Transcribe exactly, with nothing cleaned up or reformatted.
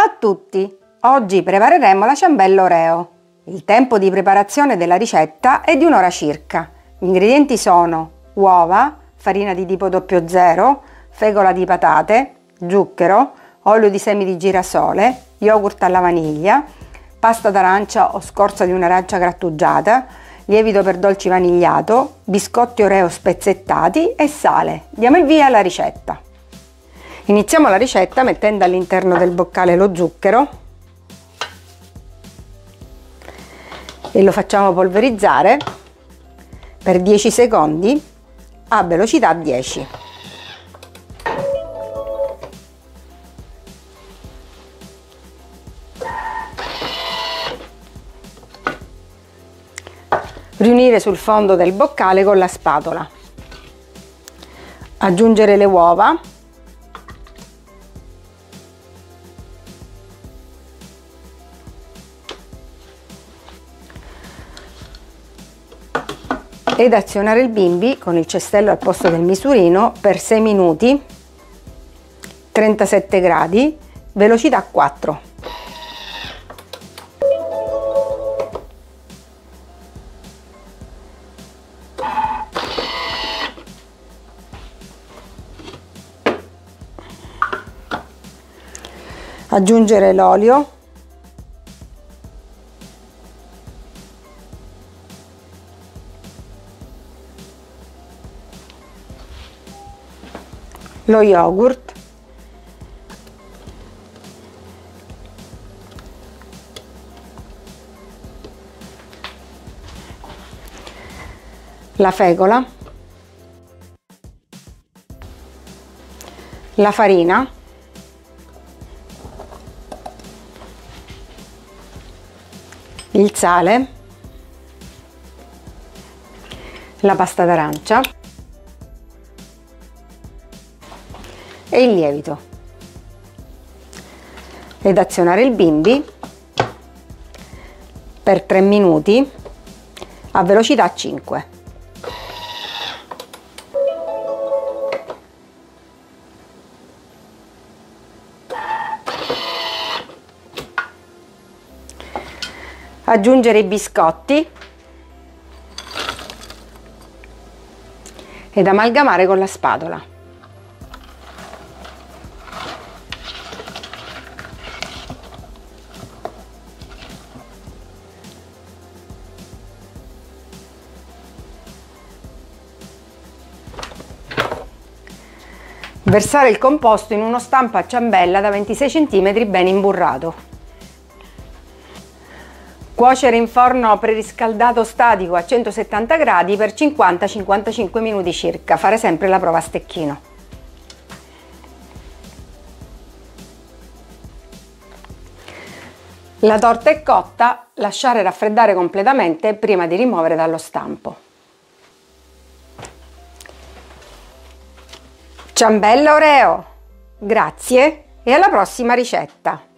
Ciao a tutti! Oggi prepareremo la ciambella Oreo. Il tempo di preparazione della ricetta è di un'ora circa. Gli ingredienti sono uova, farina di tipo zero zero, fegola di patate, zucchero, olio di semi di girasole, yogurt alla vaniglia, pasta d'arancia o scorza di un'arancia grattugiata, lievito per dolci vanigliato, biscotti Oreo spezzettati e sale. Diamo il via alla ricetta. Iniziamo la ricetta mettendo all'interno del boccale lo zucchero e lo facciamo polverizzare per dieci secondi a velocità dieci. Riunire sul fondo del boccale con la spatola. Aggiungere le uova. Ed azionare il bimbi con il cestello al posto del misurino per sei minuti, trentasette gradi, velocità quattro. Aggiungere l'olio. Lo yogurt, la fegola, la farina, il sale, la pasta d'arancia e il lievito, ed azionare il bimbi per tre minuti a velocità cinque. Aggiungere i biscotti ed amalgamare con la spatola. Versare il composto in uno stampo a ciambella da ventisei centimetri ben imburrato. Cuocere in forno preriscaldato statico a centosettanta gradi per cinquanta cinquantacinque minuti circa. Fare sempre la prova a stecchino. La torta è cotta, lasciare raffreddare completamente prima di rimuovere dallo stampo. Ciambella Oreo! Grazie e alla prossima ricetta!